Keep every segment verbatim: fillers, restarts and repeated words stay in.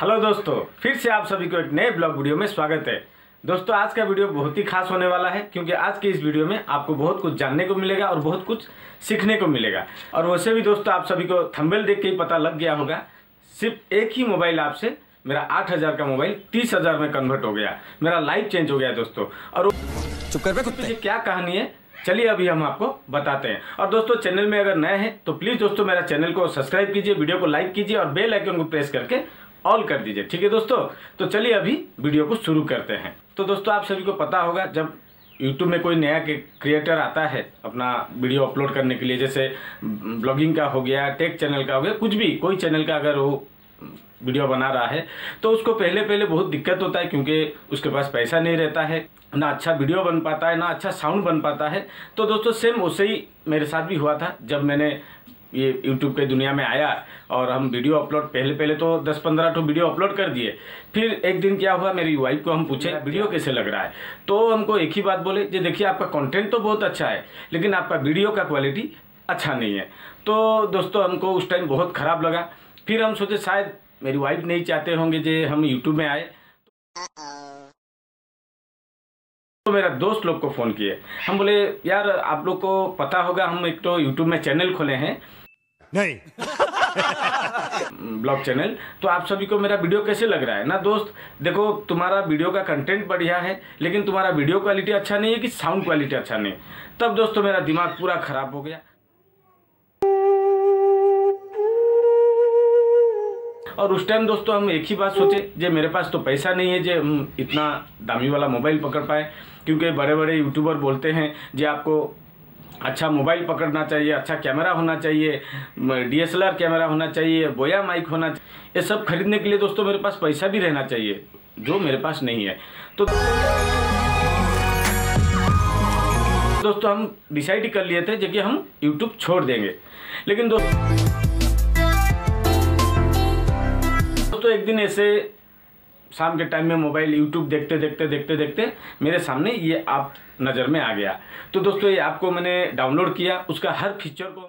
Hello दोस्तों, फिर से आप सभी को एक नए ब्लॉग वीडियो में स्वागत है। दोस्तों आज का वीडियो बहुत ही खास होने वाला है क्योंकि आज के इस वीडियो में आपको बहुत कुछ जानने को मिलेगा और बहुत कुछ सीखने को मिलेगा। और वैसे भी दोस्तों आप सभी को थंबनेल देख के ही पता लग गया होगा, सिर्फ एक ही मोबाइल ऐप से मेरा आठ हज़ार का मोबाइल तीस हज़ार में कन्वर्ट हो गया। मेरा लाइफ चेंज हो गया दोस्तों। और चुप कर बे, ये क्या कहानी है, चलिए अभी हम आपको बताते हैं। और दोस्तों चैनल में अगर नए हैं तो प्लीज़ दोस्तों मेरा चैनल को सब्सक्राइब कीजिए, वीडियो को लाइक कीजिए और बेल आइकन को प्रेस करके ऑल कर दीजिए। ठीक है दोस्तों, तो चलिए अभी वीडियो को शुरू करते हैं। तो दोस्तों आप सभी को पता होगा, जब यूट्यूब में कोई नया क्रिएटर आता है अपना वीडियो अपलोड करने के लिए, जैसे ब्लॉगिंग का हो गया, टेक चैनल का हो गया, कुछ भी कोई चैनल का अगर वो वीडियो बना रहा है तो उसको पहले पहले बहुत दिक्कत होता है क्योंकि उसके पास पैसा नहीं रहता है, ना अच्छा वीडियो बन पाता है, ना अच्छा साउंड बन पाता है। तो दोस्तों सेम वैसे ही मेरे साथ भी हुआ था जब मैंने ये यूट्यूब के दुनिया में आया और हम वीडियो अपलोड पहले पहले तो दस पंद्रह तो वीडियो अपलोड कर दिए। फिर एक दिन क्या हुआ, मेरी वाइफ को हम पूछे वीडियो कैसे लग रहा है, तो हमको एक ही बात बोले, जी देखिए आपका कंटेंट तो बहुत अच्छा है लेकिन आपका वीडियो का क्वालिटी अच्छा नहीं है। तो दोस्तों हमको उस टाइम बहुत ख़राब लगा। फिर हम सोचे शायद मेरी वाइफ नहीं चाहते होंगे जे हम यूट्यूब में आए। तो मेरा दोस्त लोग को फ़ोन किए, हम बोले यार आप लोग को पता होगा हम एक तो यूट्यूब में चैनल खोले हैं नहीं ब्लॉग चैनल, तो आप सभी को मेरा वीडियो कैसे लग रहा है ना। दोस्त देखो तुम्हारा वीडियो का कंटेंट बढ़िया है लेकिन तुम्हारा वीडियो क्वालिटी अच्छा नहीं है कि साउंड क्वालिटी अच्छा नहीं। तब दोस्तों मेरा दिमाग पूरा ख़राब हो गया। और उस टाइम दोस्तों हम एक ही बात सोचे, जे मेरे पास तो पैसा नहीं है जे हम इतना दामी वाला मोबाइल पकड़ पाए, क्योंकि बड़े बड़े यूट्यूबर बोलते हैं जे आपको अच्छा मोबाइल पकड़ना चाहिए, अच्छा कैमरा होना चाहिए, D S L R camera होना चाहिए, बोया माइक होना चाहिए। ये सब खरीदने के लिए दोस्तों मेरे पास पैसा भी रहना चाहिए, जो मेरे पास नहीं है। तो दोस्तों हम डिसाइड कर लिए थे कि हम यूट्यूब छोड़ देंगे। लेकिन दोस्तों तो एक दिन ऐसे शाम के टाइम में मोबाइल यूट्यूब देखते देखते देखते देखते मेरे सामने ये ऐप नज़र में आ गया। तो दोस्तों ये ऐप को मैंने डाउनलोड किया, उसका हर फीचर को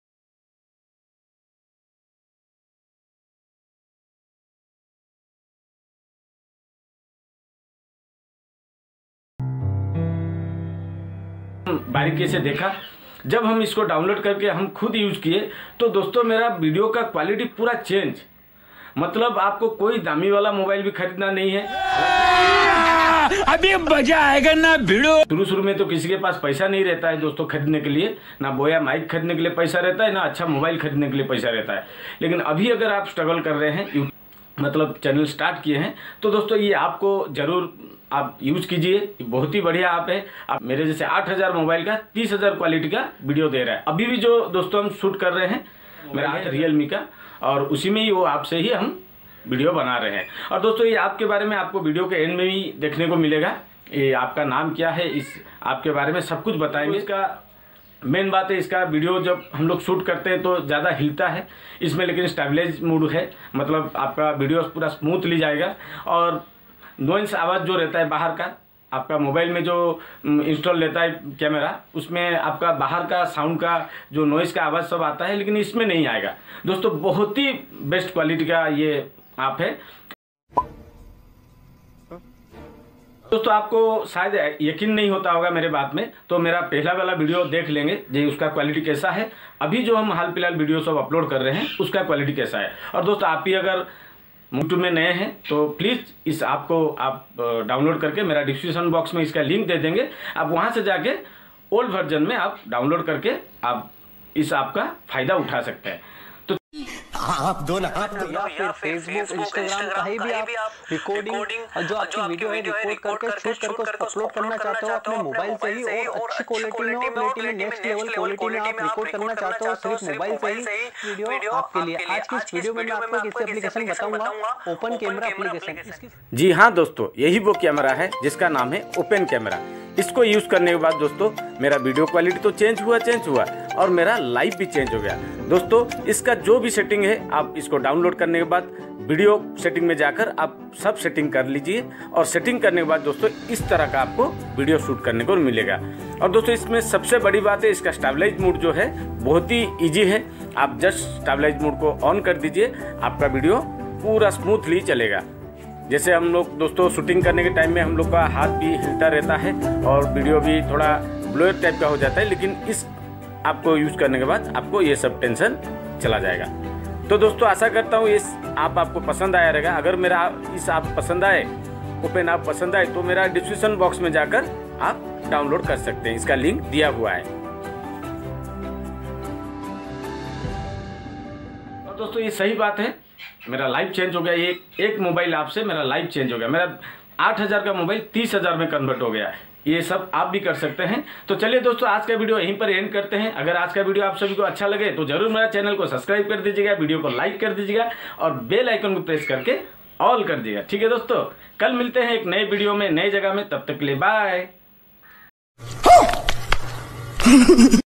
बारीकी से देखा। जब हम इसको डाउनलोड करके हम खुद यूज किए तो दोस्तों मेरा वीडियो का क्वालिटी पूरा चेंज, मतलब आपको कोई दामी वाला मोबाइल भी खरीदना नहीं है। अभी मजा आएगा ना भिड़ो। शुरू शुरू में तो किसी के पास पैसा नहीं रहता है दोस्तों खरीदने के लिए, ना बोया माइक खरीदने के लिए पैसा रहता है, ना अच्छा मोबाइल खरीदने के लिए पैसा रहता है। लेकिन अभी अगर आप स्ट्रगल कर रहे हैं, मतलब चैनल स्टार्ट किए हैं, तो दोस्तों ये आपको ज़रूर आप यूज़ कीजिए। बहुत ही बढ़िया ऐप है। आप मेरे जैसे आठ हज़ार मोबाइल का तीस हज़ार क्वालिटी का वीडियो दे रहा है। अभी भी जो दोस्तों हम शूट कर रहे हैं मेरा है रियलमी का, और उसी में ही वो ऐप से ही हम वीडियो बना रहे हैं। और दोस्तों ये ऐप के बारे में आपको वीडियो के एंड में ही देखने को मिलेगा। ये आपका नाम क्या है, इस ऐप के बारे में सब कुछ बताएंगे। इसका मेन बात है, इसका वीडियो जब हम लोग शूट करते हैं तो ज़्यादा हिलता है इसमें, लेकिन स्टेबलाइज मोड है, मतलब आपका वीडियो पूरा स्मूथली जाएगा। और नॉइस आवाज़ जो रहता है बाहर का, आपका मोबाइल में जो इंस्टॉल रहता है कैमरा, उसमें आपका बाहर का साउंड का जो नॉइस का आवाज़ सब आता है, लेकिन इसमें नहीं आएगा। दोस्तों बहुत ही बेस्ट क्वालिटी का ये ऐप है। दोस्तों आपको शायद यकीन नहीं होता होगा मेरे बात में, तो मेरा पहला वाला वीडियो देख लेंगे जी उसका क्वालिटी कैसा है। अभी जो हम हाल फिलहाल वीडियो सब अपलोड कर रहे हैं उसका क्वालिटी कैसा है। और दोस्तों आप ही अगर यूट्यूब में नए हैं तो प्लीज़ इस ऐप को आप डाउनलोड करके, मेरा डिस्क्रिप्शन बॉक्स में इसका लिंक दे देंगे, आप वहां से जाके ओल्ड वर्जन में आप डाउनलोड करके आप इस ऐप का फ़ायदा उठा सकते हैं। तो आप दो ना आप दो, या फिर फेसबुक, इंस्टाग्राम कहीं भी आप रिकॉर्डिंग और जो आपकी वीडियो है रिकॉर्ड करके शूट करके उसको अपलोड करना चाहते हो अपने मोबाइल से ही और अच्छी क्वालिटी में और क्वालिटी में नेक्स्ट लेवल क्वालिटी में आप रिकॉर्ड करना चाहते हो सिर्फ मोबाइल से ही वीडियो आपके लिए। आज की इस वीडियो में मैं आपको किसी एप्लीकेशन बताऊंगा, ओपन कैमरा एप्लीकेशन। जी हाँ दोस्तों, यही वो कैमरा है जिसका नाम है ओपन कैमरा। इसको यूज़ करने के बाद दोस्तों मेरा वीडियो क्वालिटी तो चेंज हुआ चेंज हुआ और मेरा लाइफ भी चेंज हो गया। दोस्तों इसका जो भी सेटिंग है आप इसको डाउनलोड करने के बाद वीडियो सेटिंग में जाकर आप सब सेटिंग कर लीजिए, और सेटिंग करने के बाद दोस्तों इस तरह का आपको वीडियो शूट करने को मिलेगा। और दोस्तों इसमें सबसे बड़ी बात है, इसका स्टेबलाइज मोड जो है बहुत ही ईजी है। आप जस्ट स्टेबलाइज मोड को ऑन कर दीजिए, आपका वीडियो पूरा स्मूथली चलेगा। जैसे हम लोग दोस्तों शूटिंग करने के टाइम में हम लोग का हाथ भी हिलता रहता है और वीडियो भी थोड़ा ब्लर टाइप का हो जाता है, लेकिन इस आपको यूज़ करने के बाद आपको ये सब टेंशन चला जाएगा। तो दोस्तों आशा करता हूँ इस आप आपको पसंद आया रहेगा। अगर मेरा इस आप पसंद आए ओपन आप पसंद आए तो मेरा डिस्क्रिप्शन बॉक्स में जाकर आप डाउनलोड कर सकते हैं, इसका लिंक दिया हुआ है। और दोस्तों ये सही बात है, मेरा लाइफ चेंज हो गया। एक एक मोबाइल ऐप से मेरा लाइफ चेंज हो गया। मेरा आठ हज़ार का मोबाइल तीस हज़ार में कन्वर्ट हो गया। ये सब आप भी कर सकते हैं। तो चलिए दोस्तों आज का वीडियो यहीं पर एंड करते हैं। अगर आज का वीडियो आप सभी को अच्छा लगे तो जरूर मेरा चैनल को सब्सक्राइब कर दीजिएगा, वीडियो को लाइक कर दीजिएगा और बेल आइकन को प्रेस करके ऑल कर दीजिएगा। ठीक है दोस्तों, कल मिलते हैं एक नए वीडियो में नई जगह में, तब तक के लिए बाय।